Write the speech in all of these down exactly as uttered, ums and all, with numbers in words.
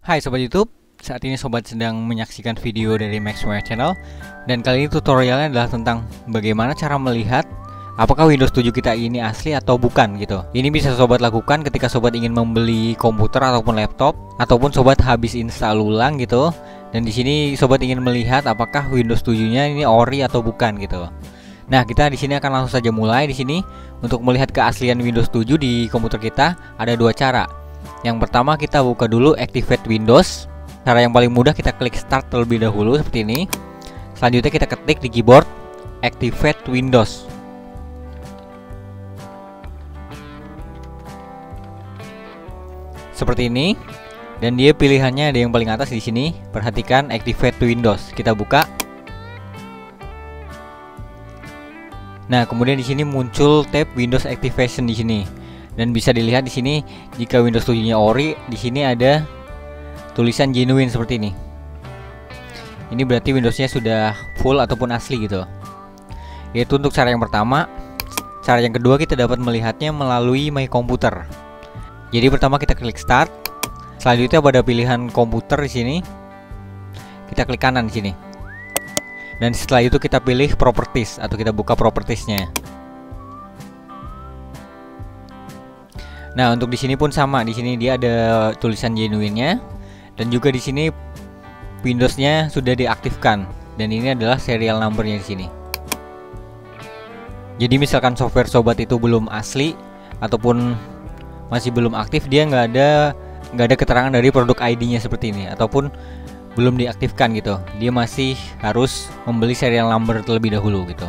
Hai Sobat YouTube, saat ini Sobat sedang menyaksikan video dari Maxwell Channel. Dan kali ini tutorialnya adalah tentang bagaimana cara melihat apakah Windows tujuh kita ini asli atau bukan gitu. Ini bisa Sobat lakukan ketika Sobat ingin membeli komputer ataupun laptop, ataupun Sobat habis install ulang gitu. Dan di sini Sobat ingin melihat apakah Windows tujuh-nya ini ori atau bukan gitu. Nah, kita di sini akan langsung saja mulai. Di sini untuk melihat keaslian Windows tujuh di komputer kita ada dua cara. Yang pertama, kita buka dulu Activate Windows. Cara yang paling mudah, kita klik Start terlebih dahulu seperti ini. Selanjutnya kita ketik di keyboard Activate Windows. Seperti ini. Dan dia pilihannya ada yang paling atas di sini. Perhatikan Activate Windows. Kita buka. Nah, kemudian di sini muncul tab Windows Activation di sini. Dan bisa dilihat di sini jika Windows tujuh-nya ori, di sini ada tulisan genuine seperti ini. Ini berarti Windows-nya sudah full ataupun asli gitu. Itu untuk cara yang pertama. Cara yang kedua, kita dapat melihatnya melalui My Computer. Jadi pertama kita klik Start. Selanjutnya pada pilihan komputer di sini kita klik kanan di sini. Dan setelah itu kita pilih Properties atau kita buka propertiesnya. Nah, untuk di sini pun sama. Di sini dia ada tulisan genuine-nya, dan juga di sini Windows-nya sudah diaktifkan, dan ini adalah serial number-nya di sini. Jadi misalkan software Sobat itu belum asli ataupun masih belum aktif, dia nggak ada nggak ada keterangan dari produk I D-nya seperti ini, ataupun belum diaktifkan gitu. Dia masih harus membeli serial number terlebih dahulu gitu.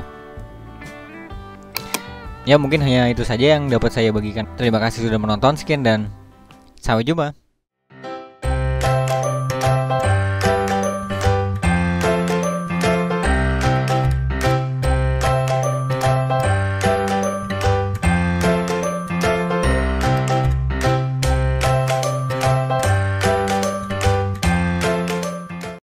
Ya, mungkin hanya itu saja yang dapat saya bagikan. Terima kasih sudah menonton. Sekian dan sampai jumpa.